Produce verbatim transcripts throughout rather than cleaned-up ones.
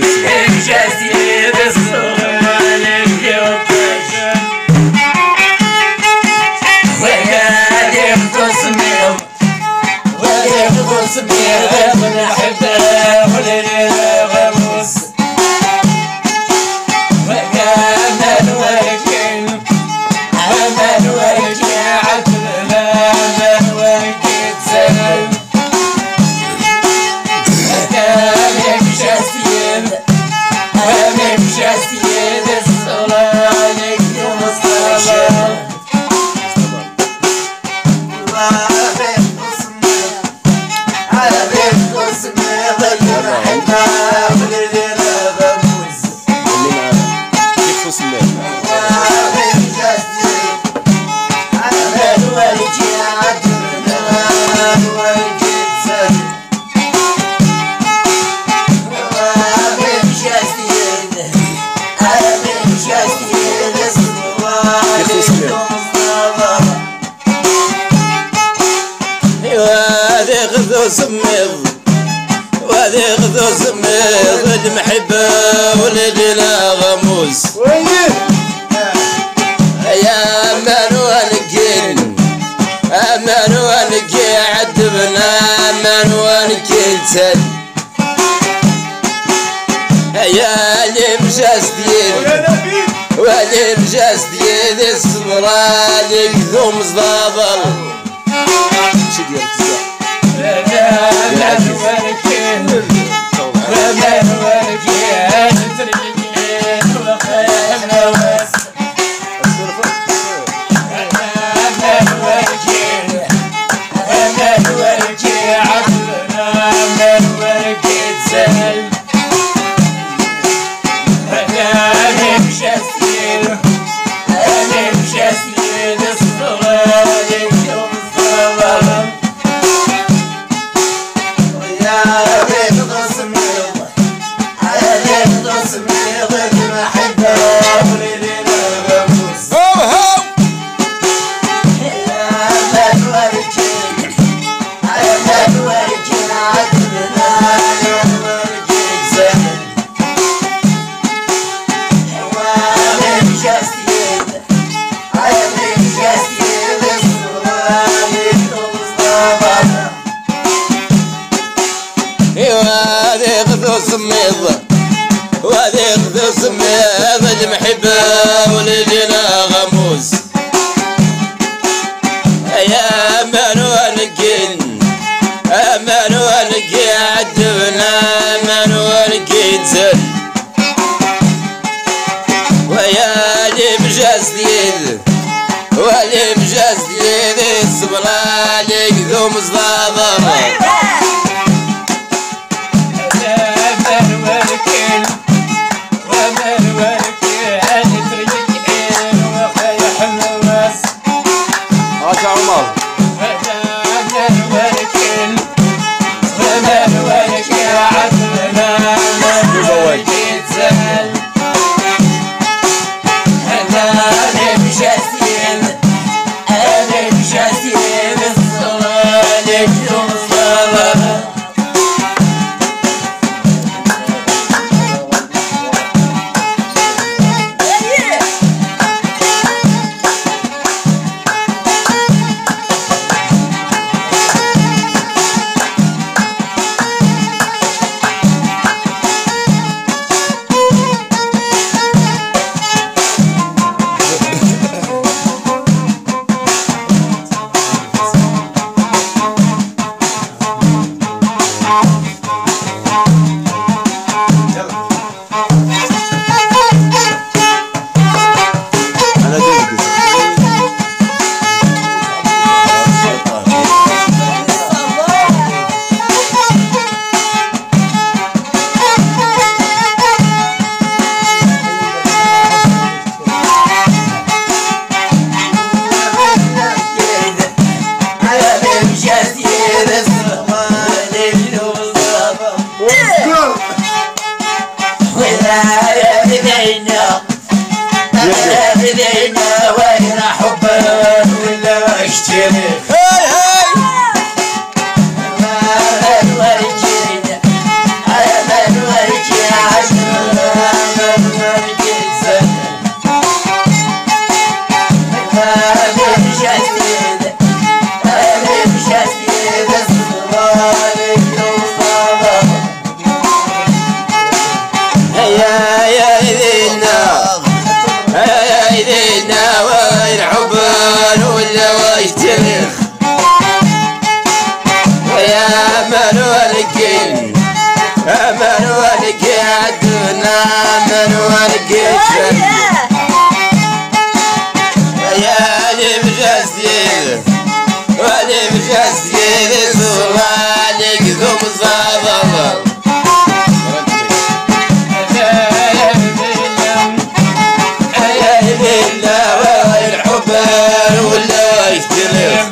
سميض وهذي غدو سميض المحبة ولدنا غموس يا أمان ونكين أمان ونكي عدبنا أمان ونكي تل يا اللي مجاسدين واللي مجاسدين الصبراني كذوم صدابر شو ديالك لا تباركين وما نباركين تريكين وخيرنا وس ما نباركين ما نباركين عدلنا ما نباركين سهل أنا مشاسين أنا مشاسين الصغار يوم الصغار سميض وهذي غدو سميض المحبة ولدنا غموس يا أمان ونكين أمان ونكي عدبنا أمان ونكي تل ويا اللي مجاسدين واللي مجاسدين الصبراني كذو مصدابر وين حبك ولا اشتري هاي هاي ما الورجين على ما الورجين يا يا ليلنا يا ليلنا وين حبان ولا ويشترخ يا من ولكن من ولكن عدنا من ولكن يا المجسد والمجسد صوالك ذو مصابر يا ليلنا وين حبان ولا يشترخ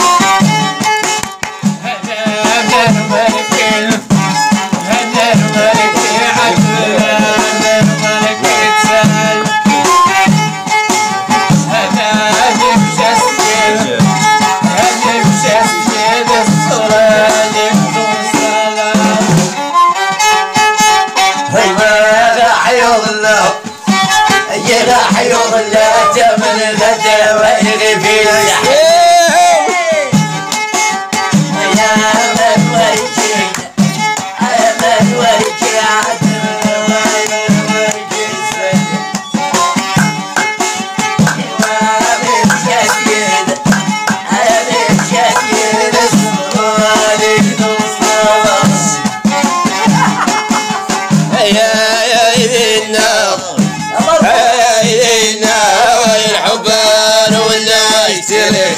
يا حيوم لا تمن غدا ويغي في الحياة يا من ويجي يا من ويجي عدل ويجي سد ومن شديد من شديد الصوالك نصاص يا يا إلينا إلينا وين حبان ولا يشترك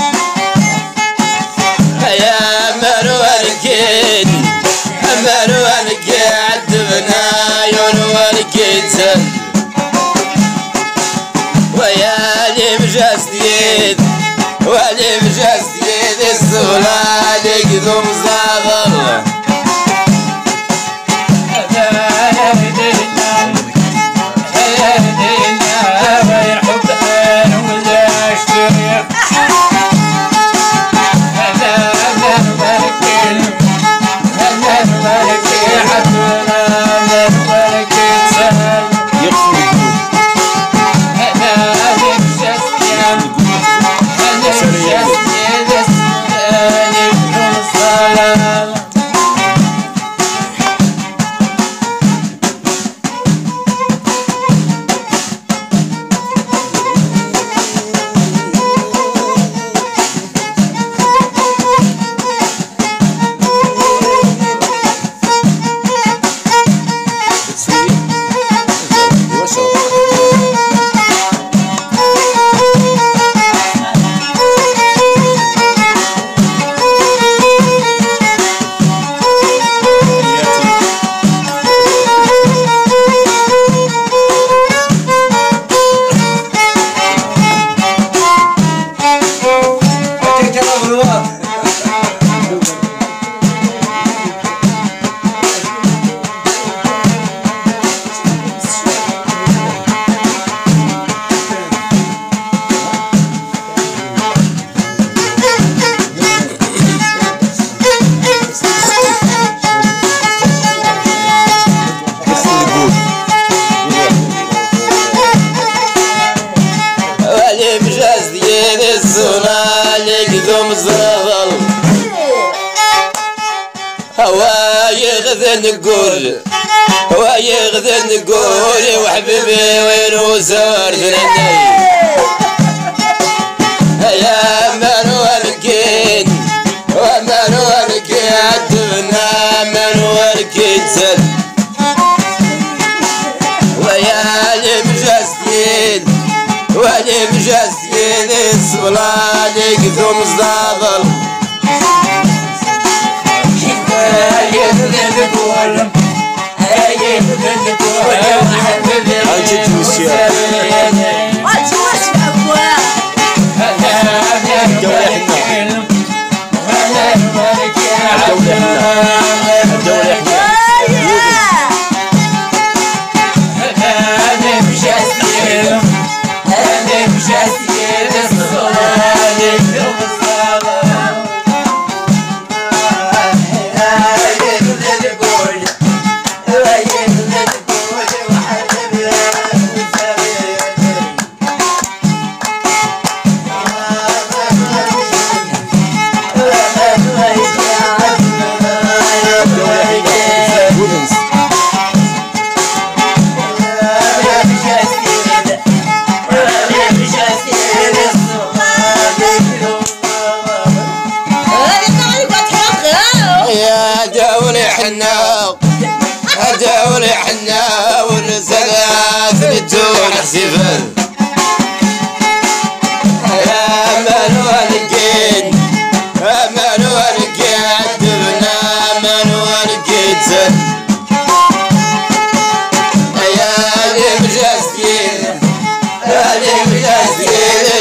يا من ولكن من ولكن عذبنا عيون ولكن سل ويا لي مجسد ولي مجسد السلالك ذو مصابر الصنالك ذو مصابر هوا يغذى نقول هوا يغذى نقول وحبيبي وين وسار ثنين يا من ولكن ومن ولكن عدنا من ولكن سل ويا المجسد والمجسد الصلالك ذو مصابر يغذى نقول يغذى نقول وحبيبي وين وسار Yeah. سقات الدون حسيفر يا منوال الجن يا منوال الجن دبنا منوال الجن يا لي مجازين يا لي مجازين